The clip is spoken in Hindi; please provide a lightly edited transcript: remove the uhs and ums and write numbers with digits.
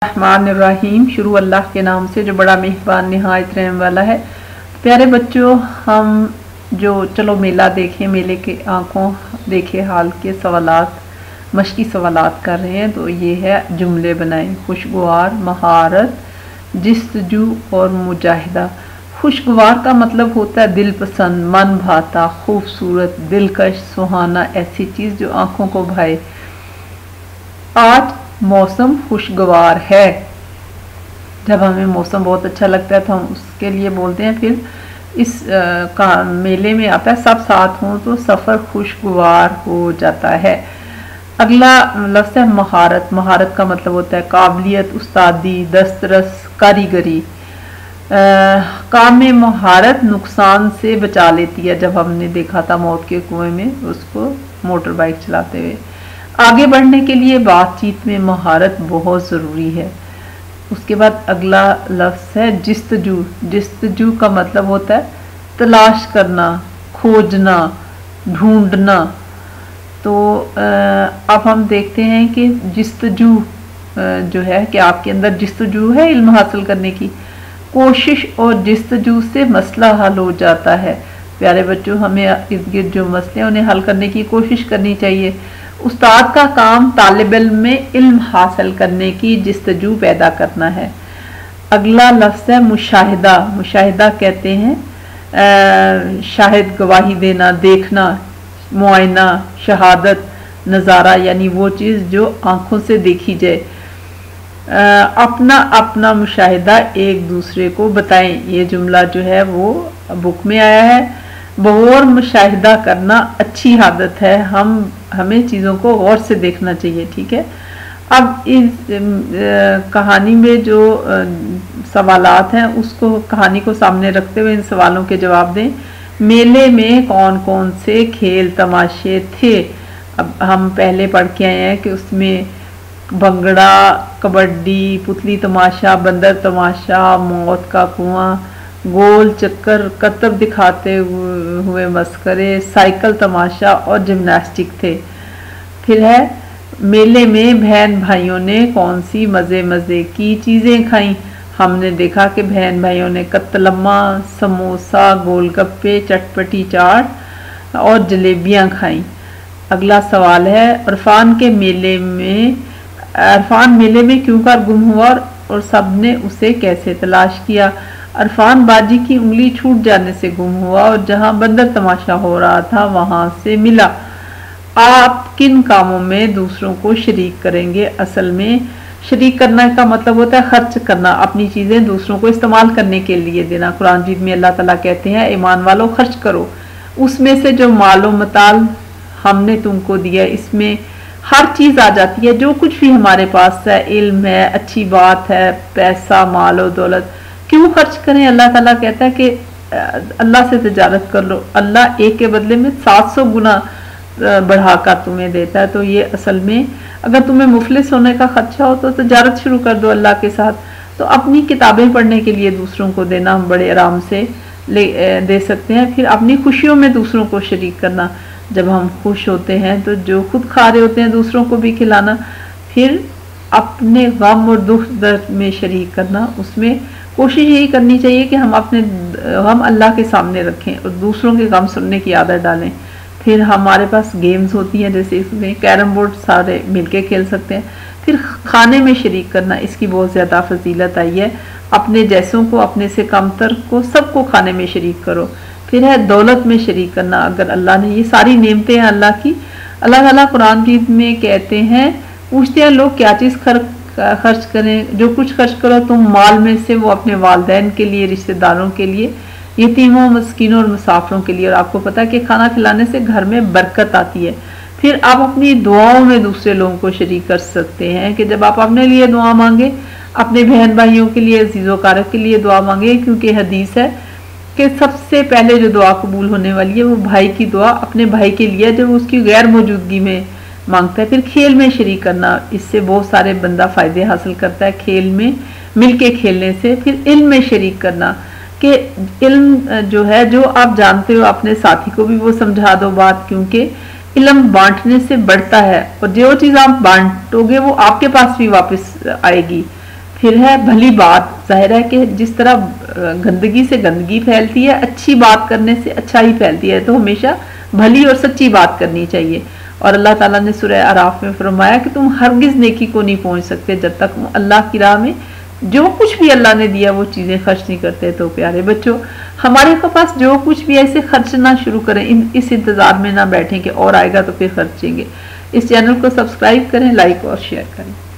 रहमानिर्रहीम। शुरू अल्लाह के नाम से जो बड़ा मेहरबान निहायत रहम वाला है। प्यारे बच्चों, हम जो चलो मेला देखें, मेले के आंखों देखे हाल के सवालात, मशकी सवालात कर रहे हैं। तो ये है जुमले बनाएं। खुशगवार, महारत, जिस्तजू और मुजाहिदा। खुशगवार का मतलब होता है दिल पसंद, मन भाता, खूबसूरत, दिलकश, सुहाना, ऐसी चीज़ जो आंखों को भाए। आज मौसम खुशगवार है। जब हमें मौसम बहुत अच्छा लगता है तो हम उसके लिए बोलते हैं। फिर इस मेले में आता है सब साथ हों तो सफ़र खुशगवार हो जाता है। अगला लफ्ज़ है महारत। महारत का मतलब होता है काबिलियत, उस्तादी, दस्तरस, कारीगरी। काम में महारत नुकसान से बचा लेती है। जब हमने देखा था मौत के कुएं में उसको मोटर बाइक चलाते हुए। आगे बढ़ने के लिए बातचीत में महारत बहुत ज़रूरी है। उसके बाद अगला लफ्ज़ है जिस्तजू। जिस्तजू का मतलब होता है तलाश करना, खोजना, ढूंढना। तो अब हम देखते हैं कि जिस्तजू जो है कि आपके अंदर जिस्तजू है इल्म हासिल करने की। कोशिश और जिस्तजू से मसला हल हो जाता है। प्यारे बच्चों, हमें इर्द गिर्द जो मसले हैं उन्हें हल करने की कोशिश करनी चाहिए। उस्ताद का काम तालिब इल्म में इल्म हासिल करने की जिस्तजू पैदा करना है। अगला लफ्ज़ है मुशाहिदा। मुशाहिदा कहते हैं शाहिद, गवाही देना, देखना, मुआयना, शहादत, नज़ारा, यानी वो चीज़ जो आँखों से देखी जाए। अपना अपना मुशाहिदा एक दूसरे को बताएं। ये जुमला जो है वो बुक में आया है। गौर मुशाहिदा करना अच्छी आदत है। हमें चीज़ों को गौर से देखना चाहिए। ठीक है। अब इस कहानी में जो सवालात हैं उसको कहानी को सामने रखते हुए इन सवालों के जवाब दें। मेले में कौन कौन से खेल तमाशे थे? अब हम पहले पढ़ के आए हैं कि उसमें भंगड़ा, कबड्डी, पुतली तमाशा, बंदर तमाशा, मौत का कुआं, गोल चक्कर, कतब दिखाते हुए मस्करे, साइकिल तमाशा और जिम्नास्टिक थे। फिर है मेले में बहन भाइयों ने कौन सी मज़े मज़े की चीज़ें खाईं? हमने देखा कि बहन भाइयों ने कत्तलम्मा, समोसा, गोलगप्पे, चटपटी चाट और जलेबियां खाईं। अगला सवाल है अरफान मेले में क्यों कर गुम हुआ और सबने उसे कैसे तलाश किया? अरफान बाजी की उंगली छूट जाने से गुम हुआ और जहां बंदर तमाशा हो रहा था वहां से मिला। आप किन कामों में दूसरों को शरीक करेंगे? असल में शरीक करना का मतलब होता है खर्च करना, अपनी चीज़ें दूसरों को इस्तेमाल करने के लिए देना। कुरान मजीद में अल्लाह ताला कहते हैं ईमान वालों खर्च करो उसमें से जो मालो मताल हमने तुमको दिया। इसमें हर चीज़ आ जाती है, जो कुछ भी हमारे पास है, इल्म है, अच्छी बात है, पैसा, मालो दौलत। क्यों खर्च करें? अल्लाह ताला कहता है कि अल्लाह से तिजारत कर लो, अल्लाह एक के बदले में 700 गुना बढ़ाकर तुम्हें देता है। तो ये असल में अगर तुम्हें मुफलिस होने का खदशा हो तो तिजारत शुरू कर दो अल्लाह के साथ। तो अपनी किताबें पढ़ने के लिए दूसरों को देना हम बड़े आराम से दे सकते हैं। फिर अपनी खुशियों में दूसरों को शरीक करना। जब हम खुश होते हैं तो जो खुद खा रहे होते हैं दूसरों को भी खिलाना। फिर अपने गम और दुख दर्द में शरीक करना। उसमें कोशिश यही करनी चाहिए कि हम अल्लाह के सामने रखें और दूसरों के गम सुनने की आदत डालें। फिर हमारे पास गेम्स होती हैं, जैसे इसमें कैरम बोर्ड सारे मिलके खेल सकते हैं। फिर खाने में शरीक करना, इसकी बहुत ज़्यादा फजीलत आई है। अपने जैसों को, अपने से कमतर को, सबको खाने में शरीक करो। फिर है दौलत में शरीक करना। अगर अल्लाह ने ये सारी नेमतें हैं अल्लाह की, अल्लाह ताला कुरान मजीद में कहते हैं, पूछते हैं लोग क्या चीज़ खर्च करें? जो कुछ खर्च करो तुम माल में से वो अपने वालिदैन के लिए, रिश्तेदारों के लिए, यतीमों, मस्कीनों और मुसाफिरों के लिए। और आपको पता है कि खाना खिलाने से घर में बरकत आती है। फिर आप अपनी दुआओं में दूसरे लोगों को शरीक कर सकते हैं कि जब आप अपने लिए दुआ मांगे, अपने बहन भाइयों के लिए, अजीज़ो कारब के लिए दुआ मांगे, क्योंकि हदीस है कि सबसे पहले जो दुआ कबूल होने वाली है वो भाई की दुआ अपने भाई के लिए जब उसकी गैर मौजूदगी में मांगता है। फिर खेल में शरीक करना, इससे बहुत सारे बंदा फ़ायदे हासिल करता है खेल में मिल के खेलने से। फिर इल्म में शरीक करना कि इल्म जो है, जो आप जानते हो अपने साथी को भी वो समझा दो बात, क्योंकि इल्म बांटने से बढ़ता है और जो चीज़ आप बांटोगे वो आपके पास भी वापस आएगी। फिर है भली बात। जाहिर है कि जिस तरह गंदगी से गंदगी फैलती है, अच्छी बात करने से अच्छाई फैलती है, तो हमेशा भली और सच्ची बात करनी चाहिए। और अल्लाह ताला ने सूरह आराफ में फरमाया कि तुम हरगिज नेकी को नहीं पहुंच सकते जब तक अल्लाह की राह में जो कुछ भी अल्लाह ने दिया वो चीज़ें खर्च नहीं करते। तो प्यारे बच्चों, हमारे पास जो कुछ भी ऐसे खर्चना शुरू करें, इस इंतज़ार में ना बैठें कि और आएगा तो फिर खर्चेंगे। इस चैनल को सब्सक्राइब करें, लाइक और शेयर करें।